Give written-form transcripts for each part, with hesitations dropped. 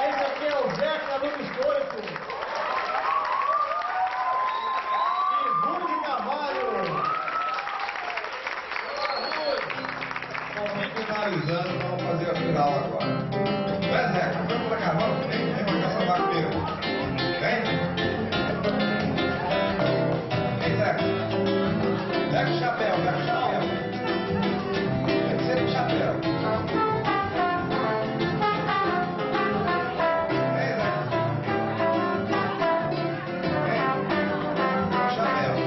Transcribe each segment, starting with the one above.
Esse aqui é o Zeca do Biscoito. E Rude Carvalho. Bom, finalizando, vamos fazer a final agora. Vai, Zeca, vamos pra cá, vamos. Vem pra cá salvar comigo. Vem. Vem, Zeca. Pega o chapéu, pega o chapéu. Tem que ser com chapéu. Vem, Zeca. Vem. Com chapéu.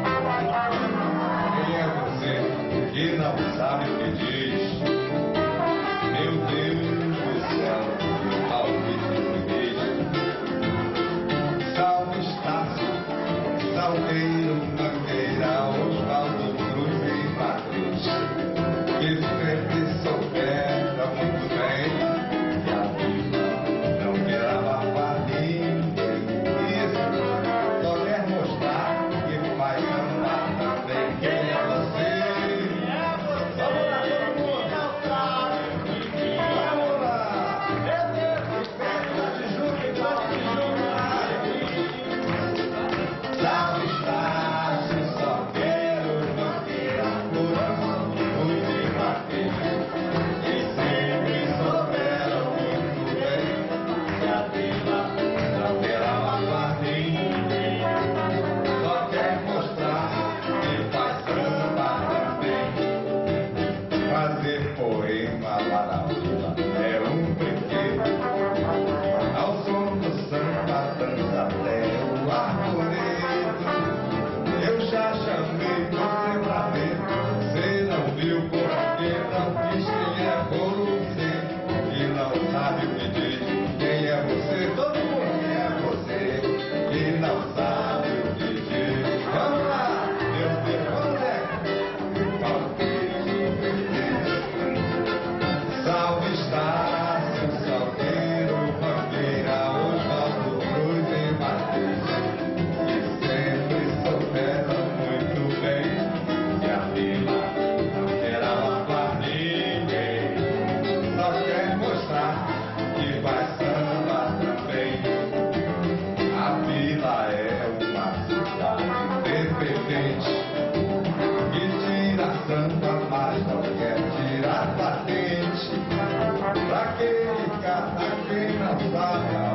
Quem é você que não sabe o que diz? Meu Deus do céu, ao que te diz. Salve Estácio, Salgueiro, Mangueira, Osvaldo, Cruz e Patrícia, que sempre souberam muito bem que a vida não quer abafar ninguém. Isso só quer mostrar que vai amar também. Quem é você? Fazer poema lá na vila é um brinquedo. Ao som do samba dança até o arvoredo. Eu já chamei você pra ver, você não viu porque não quis. Quem é você que não sabe o que diz? Quem é você? Todo mundo, quem é você que não sabe o que diz? Vamos lá, meu Deus, vamos ver. Salve Estácio, Salgueiro, Mangueira, Osvaldo, Cruz e Patrícia, que sempre souberam muito bem que a vila não quer abafar ninguém, só quer mostrar que vai samba também. A vila é uma cidade independente que tira samba, mas não quer tirar patente. Pra quem cata, quem não sabe